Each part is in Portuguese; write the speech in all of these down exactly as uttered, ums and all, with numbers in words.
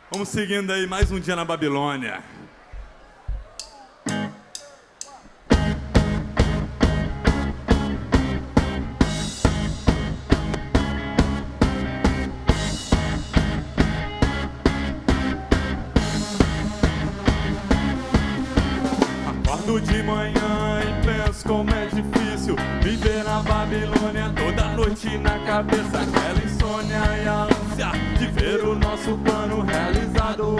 Vamos seguindo aí mais um dia na Babilônia. Acordo de manhã e penso como é difícil viver na Babilônia, toda noite na cabeça aquela insônia e a ânsia de ver o nosso plano realizado.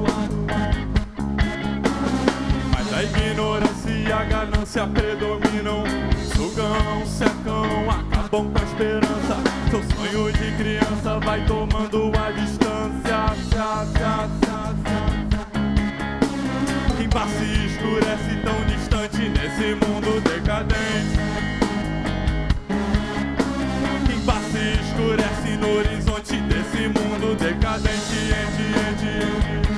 Mas a ignorância e a ganância predominam, sugam, secam, acabam com a esperança. Seu sonho de criança vai tomando a distância. Quem se escurece tão distante nesse mundo decadente. Quem se escurece no horizonte desse mundo decadente. Ente, ente, ente.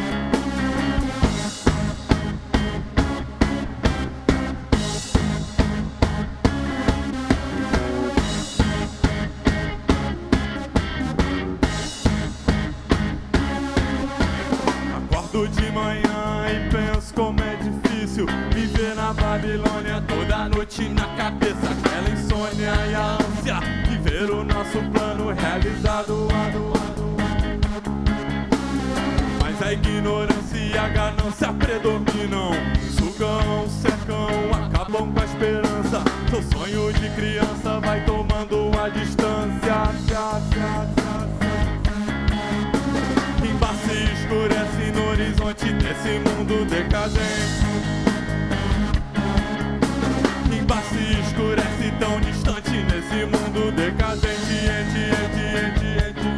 Acordo de manhã e penso como é difícil viver na Babilônia, toda noite na cabeça aquela insônia e a ânsia de ver o nosso plano realizado. Mas a ignorância e a ganância predominam, sugam, secam, acabam com a esperança. Seu sonho de criança vai tomando a distância. Quem se escurece no horizonte desse mundo decadente. Quem se escurece tão distante nesse mundo decadente. Ente, ente, ente, ente.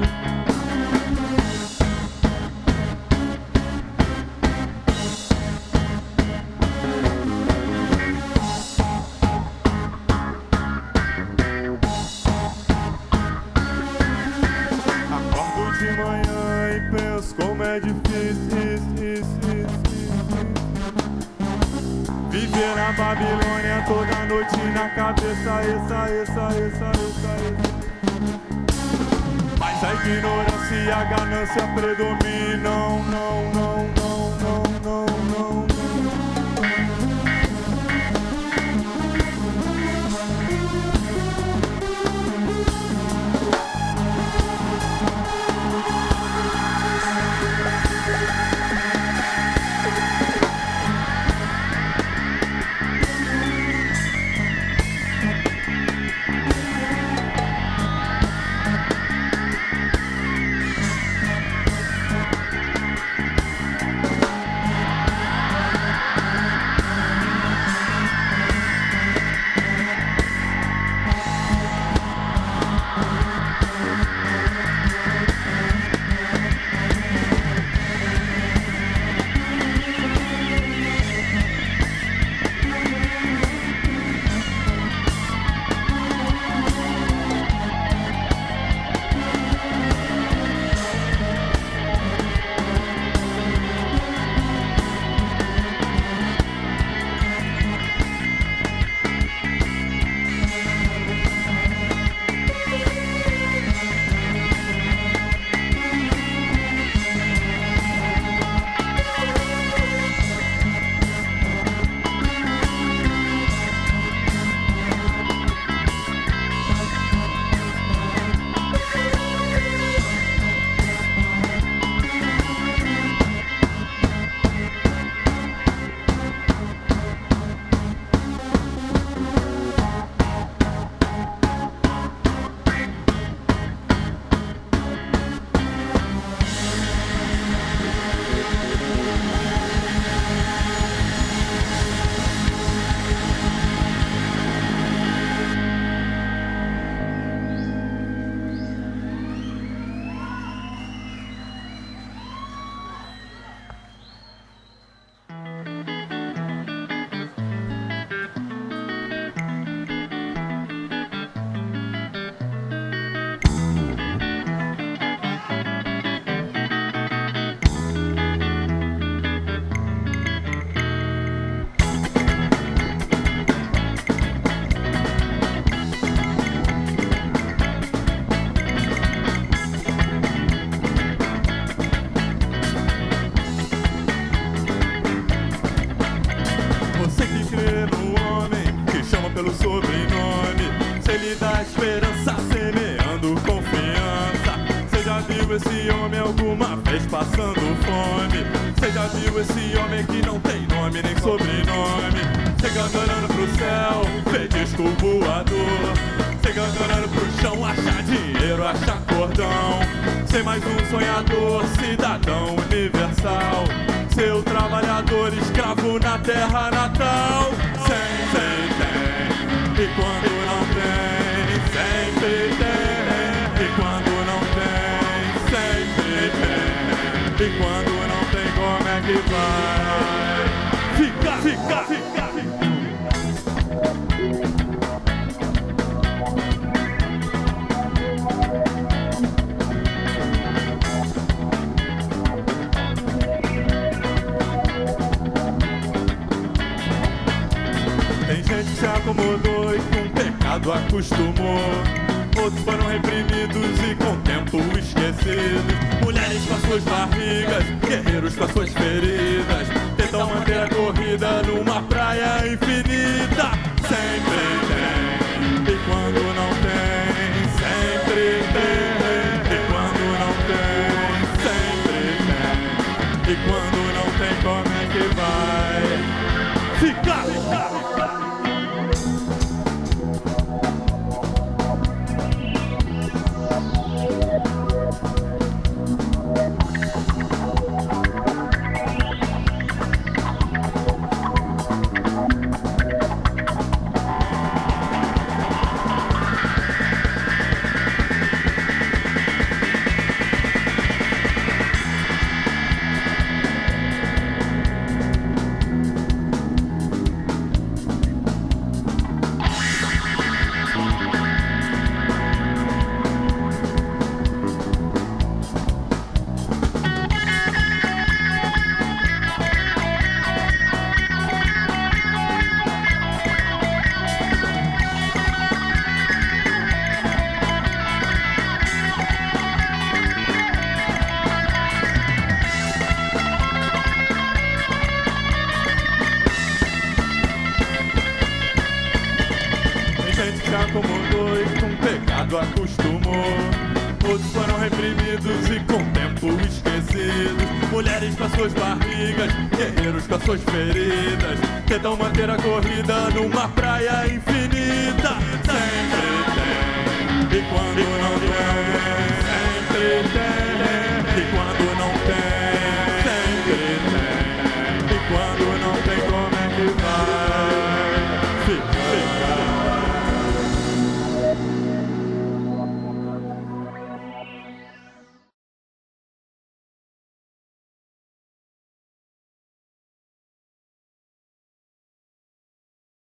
Acordo de manhã e penso como é difícil viver na Babilônia, toda noite na cabeça. Essa, essa, essa, essa, essa. Mas a ignorância e a ganância predominam. Não, não, não, não, não, não, não. da esperança, semeando confiança. Cê já viu esse homem alguma vez passando fome? Cê já viu esse homem que não tem nome nem sobrenome? Chegando olhando pro céu, vê disco voador. Chegando olhando pro chão, achar dinheiro, achar cordão. Ser mais um sonhador, cidadão universal. Seu trabalhador, escravo na terra natal. Sempre tem, e quando não tem, sempre tem. E quando não tem, sempre tem. E quando não tem, como é que vai? Fica, fica, fica, fica. Tem gente que se acomodou e com o pecado acostumou. Outros foram reprimidos e com o tempo esquecidos. Mulheres com as suas barrigas, guerreiros com as suas feridas, tentam manter a corrida numa praia infinita. Sempre tem, e quando não tem, sempre tem. E quando não tem, sempre tem. E quando não tem, como é que vai? Fica, fica, fica. Se acomodou e com o pecado acostumou. Outros foram reprimidos e com o tempo esquecidos. Mulheres com as suas barrigas, guerreiros com as suas feridas, tentam manter a corrida numa praia infinita. Sempre tem, e quando